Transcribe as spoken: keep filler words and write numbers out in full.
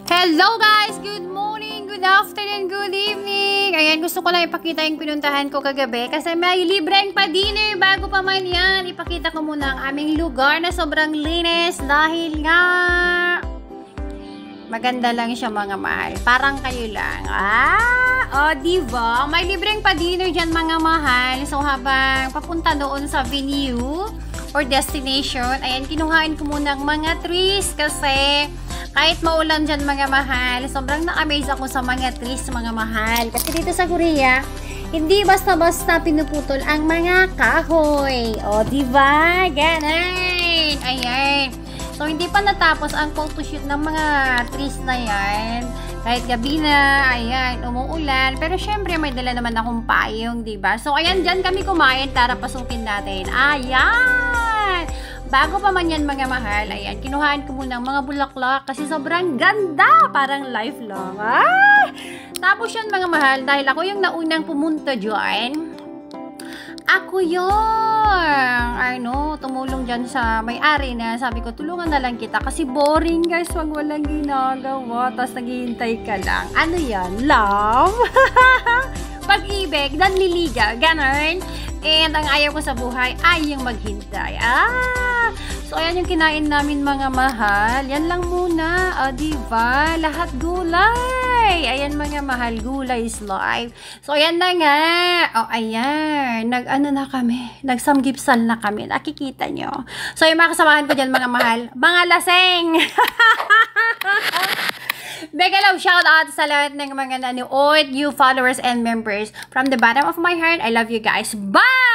Hello guys! Good morning, good afternoon, good evening! Ayan, gusto ko lang ipakita yung pinuntahan ko kagabi kasi may libreng pa-dinner bago pa man yan. Ipakita ko muna ang aming lugar na sobrang linis dahil nga maganda lang siya mga mahal. Parang kayo lang. Ah! O, oh, diba? May libreng pa-dinner dyan mga mahal. So, habang papunta doon sa venue or destination, ayan, kinuhain ko muna ang mga trees kasi kahit maulan dyan mga mahal, sobrang na-amaze ako sa mga trees mga mahal. Kasi dito sa Korea, hindi basta-basta pinuputol ang mga kahoy. O, diba? Ganun. Ayan. So, hindi pa natapos ang photoshoot ng mga trees na yan. Kahit gabi na, ayan, umuulan. Pero syempre, may dala naman akong payong, diba? So, ayan, dyan kami kumain. Tara, pasukin natin. Ayan! Bago pa man yan mga mahal, ayan, kinuhaan ko muna ng mga bulaklak kasi sobrang ganda, parang lifelong. Ah! Tapos yan mga mahal, dahil ako yung naunang pumunta dyan, ako yung, ano, tumulong dyan sa may-ari na sabi ko, tulungan na lang kita kasi boring guys, wag walang ginagawa, tapos naghihintay ka lang. Ano yan? Love? Pag-ibig, nanliligaw, ganon. And ang ayaw ko sa buhay ay yung maghintay. Ah! So, ayan yung kinain namin mga mahal. Yan lang muna. O, diba? Lahat gulay. Ayan mga mahal. Gulay is life. So, ayan na nga. O, ayan. Nag-ano na kami. Nagsamgipsal na kami. Nakikita nyo. So, yung mga kasamahan ko dyan mga mahal. Mga laseng! Mega love shout out sa lahat ng mga nanood, new followers and members. From the bottom of my heart, I love you guys. Bye!